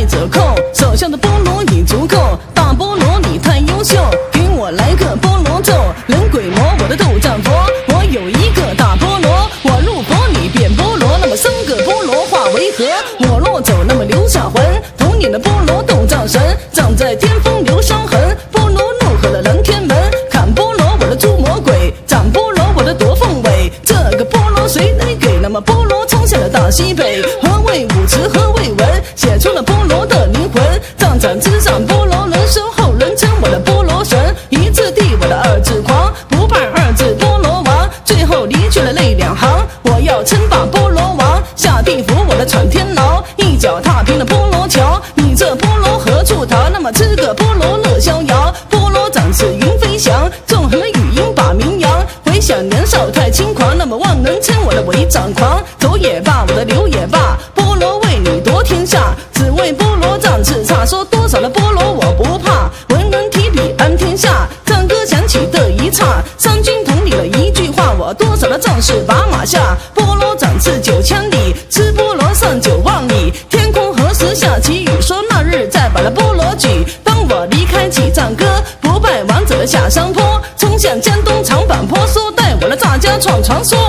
折扣，手下的菠萝已足够。大菠萝你太优秀，给我来个菠萝咒，人鬼魔我的斗战佛。我有一个大菠萝，我入佛你变菠萝，那么三个菠萝化为河。我若走，那么留下魂，同你的菠萝斗战神，站在巅峰留伤痕。菠萝怒喝了蓝天门，砍菠萝我的猪魔鬼，斩菠萝我的夺凤尾。这个菠萝谁来给？那么菠萝冲向了大西北。何谓武辞？何谓文？写出了菠萝的灵魂。战场之上，菠萝人身后人称我的菠萝神。一字地我的二字狂，不败二字菠萝王。最后离去了泪两行，我要称霸菠萝王，下地府我的闯天牢，一脚踏平了菠萝桥。你这菠萝何处逃？那么吃个菠萝乐逍遥。菠萝展翅云飞翔，纵横了语音把名扬。回想年少太轻狂，那么万人称我的为战狂。走也罢，我的留也罢，菠萝为你夺天下。只为菠萝展翅差，说多少的菠萝我不怕。文人提笔安天下，战歌响起的一刹，三军统领了一句话，我多少的战士把马下。菠萝展翅9千里，吃菠萝上9万里。天空何时下起雨？说那日再把那菠萝举。当我离开起战歌，不败王者的下山坡，冲向江东长坂坡，说带我的大家闯传说。